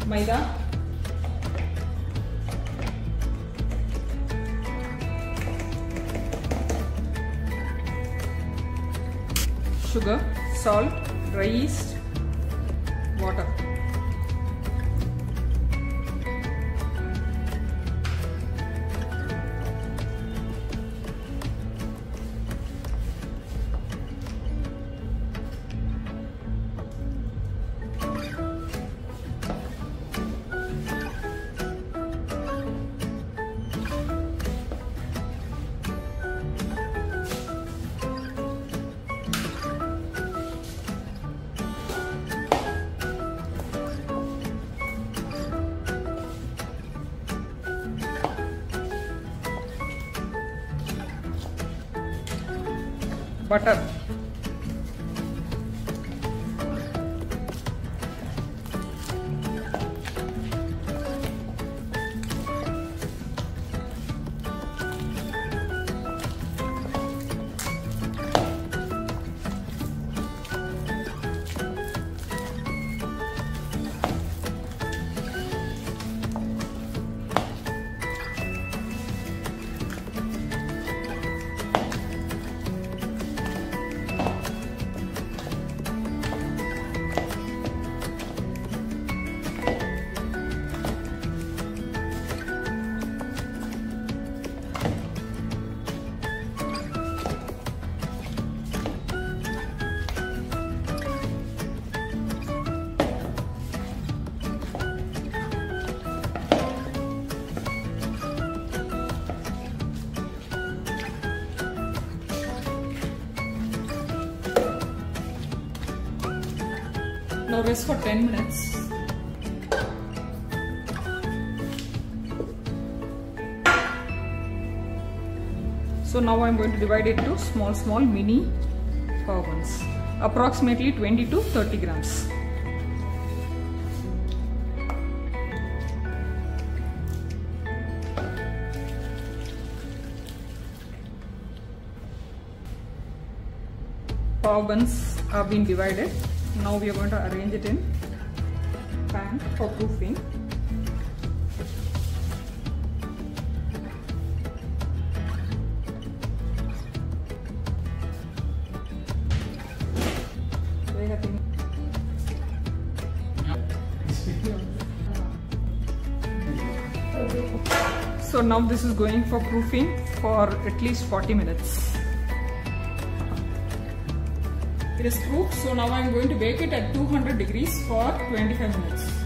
maida, sugar, salt, dry yeast, water. Butter, now rest for 10 minutes. So now I am going to divide it to small mini pav buns, approximately 20 to 30 grams. Pav buns have been divided. Now we are going to arrange it in pan for proofing. So now this is going for proofing for at least 40 minutes. It is proofed, so now I am going to bake it at 200 degrees for 25 minutes.